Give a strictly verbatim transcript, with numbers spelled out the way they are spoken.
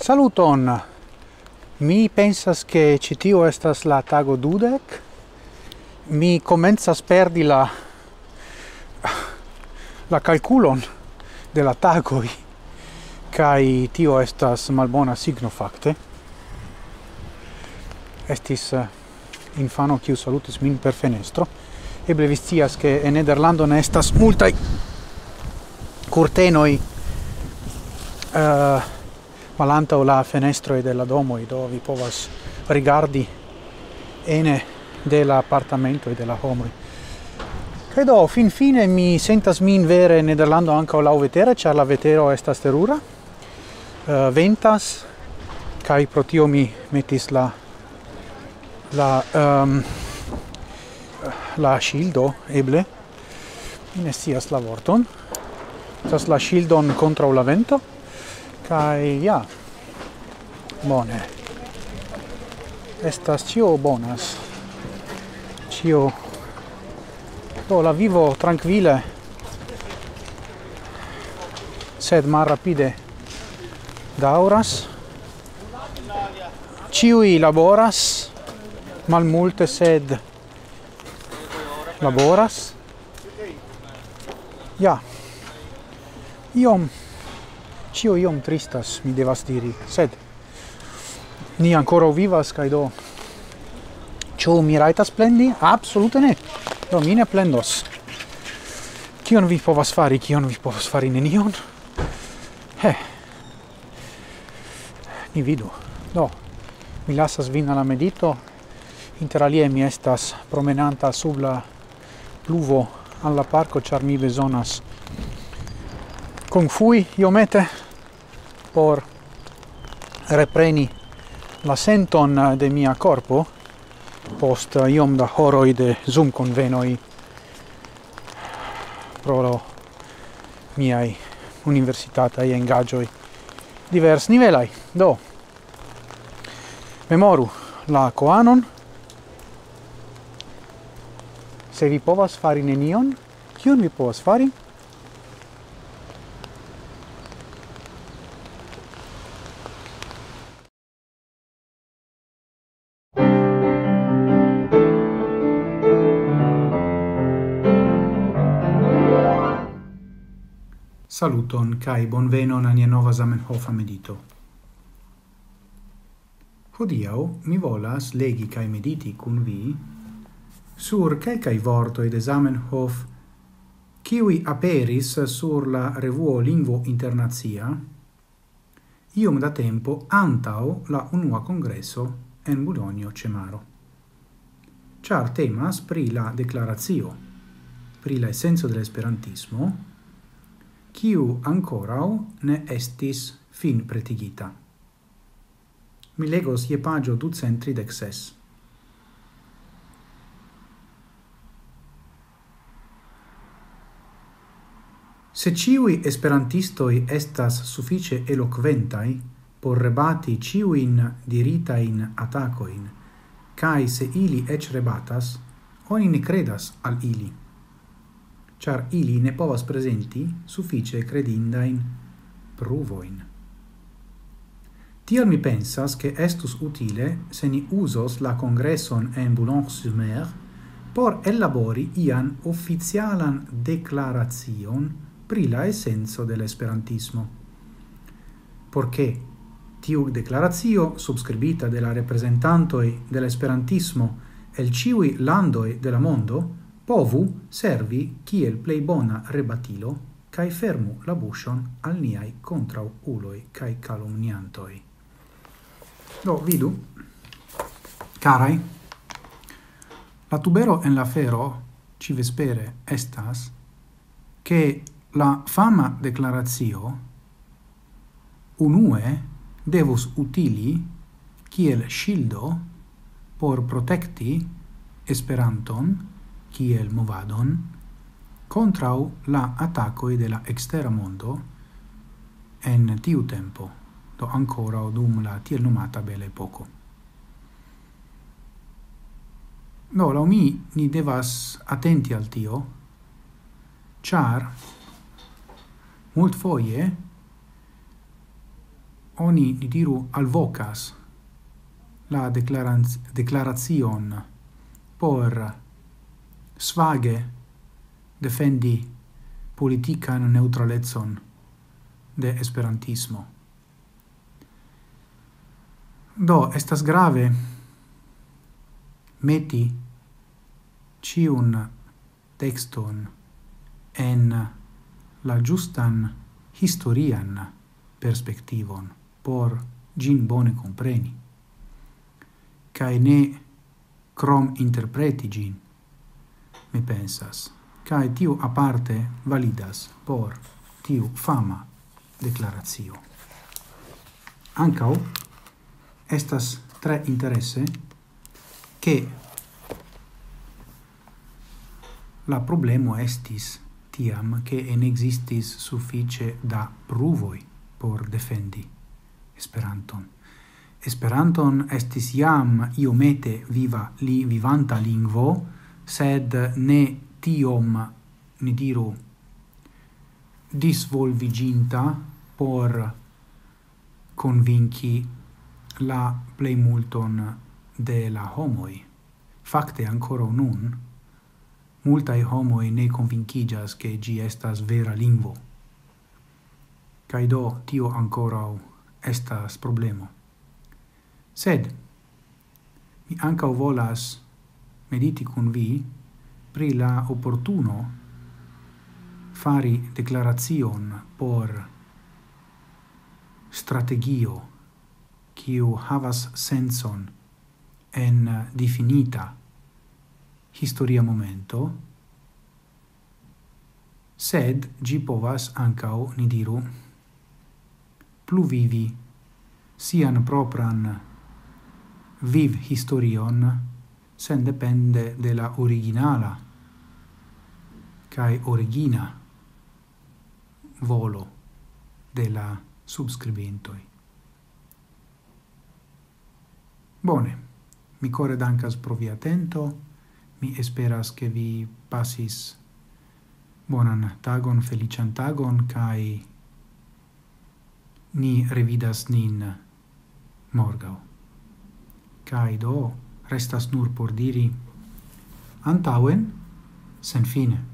Saluton! Mi pensas che citio estas la tago dudek? Mi comenzas perdi la la calculon de la tagoi, kai tio estas malbona signo fakte. Estis uh, infano kiu salutis min per fenestro. Eble vi scias che en Nederlando ne estas multaj curtenoi uh, malantaŭ la fenestroj de la domoj, do vi povas rigardi ene de la apartamento e de la homoj. Credo fin fine mi sentas min vere en Nederlando ankaŭ laŭ vetere, ĉar la vetero estas terura. Uh, ventas, kaj pro tio mi metis la la um, la shieldo eble. Mi ne scias la vorton. Estas la shieldon kontraŭ la vento. Kai ja. Bone. Estas ĉio bonas. Ĉio do la vivo trankvile, sed malrapide daŭras. Ĉiuj laboras malmulte, sed laboras. Ja. Iom Cio iom tristas, mi devas diri, sed ni ancora vivas, kaj do ĉu mi rajtas plendi? Absolute ne. Do mi ne plendos. Kion vi povas fari? Kion vi povas fari? Nenion? He. Ni vidu. Do, mi lasas vin al la medito. Inter alie mi estas promenanta sub la pluvo al la parco, ĉar mi bezonas confui iomete por repreni la senton de mia corpo post iom da horoi de Zoom convenoi pro miai universitatai engagioi divers nivelai. Do, memoru la koanon. Se vi povas fari nenion, kion vi povas fari? Saluton kai bonvenon a nia nova Zamenhof medito. Hodiaŭ mi volas legi kai mediti kun vi sur kelkaj vortoj de Zamenhof kiuj aperis sur la revuo Lingvo Internacia iom da tempo antaŭ la unua kongreso en Budonjo ĉe maro. Ĉar temas pri la deklaracio pri la esenco de l'esperantismo, kiu ankoraŭ ne estis fin pretigita. Mi legos je paĝo ducent tridek ses. Se ĉiuj esperantistoj estas sufiĉe elokventaj por rebati ĉiujn diritajn atakojn, kaj se ili eĉ rebatas, oni ne kredas al ili, ĉar ili ne povas prezenti sufiĉe kredindajn pruvojn. Tial mi pensas ke estus utile se ni uzos la kongreson en Boulogne-sur-Mer por ellabori ian oficialan deklaracion pri la esenco de l'esperantismo. Porché tiu deklaracio subscribita de la reprezentantoj de l'esperantismo el ĉiuj landoj de la mondo povu servi kiel plej bona rebatilo kaj fermu la buŝon al niaj kontraŭuloj kaj kalumniantoj. Do vidu, karaj, la tubero en la fero ĉi-vespere estas ke la fama deklaracio unue devus utili kiel ŝildo por protekti Esperanton kiel movadon kontraŭ la atakoj de la ekstera mondo en tiu tempo, do ankoraŭ dum la tiel nomata bela epoko. Do, laŭ mi, ni devas atenti al tio, ĉar multfoje oni ni diru alvocas la declaration por svage defendi politican neutralezon de esperantismo. Do, estas grave meti ciun texton en la justan historian perspektivon por gin bone compreni, cae ne crom interpreti gin, mi pensas, cae tiu aparte validas por tiu fama declaratio. Ancao estas tre interesse che la problemo estis tiam che en existis suffice da pruvoi por defendi Esperanton. Esperanton estis iam iomete viva li vivanta lingvo, sed ne tiom, ni diru, disvolviginta por convinci la plei multon de la homoi. Facte ancora nun, multae homoi ne convincigas che gi estas vera lingvo. Cai do tio ancora estas problemo. Sed, mi ancao volas mediti con vi pri la opportuno fari declaration por strategio quiu havas senson en definita historia momento, sed gi povas ancao, ni diru, pluvivi sian propran viv historion sen depende de la originala cae origina volo de la subscribentoi. Bone, mi core dankas pro via atento, mi esperas che vi passis bonan tagon, felician tagon, cae ni revidas nin morgau. Cae do restas nur por diri antauen sen fine.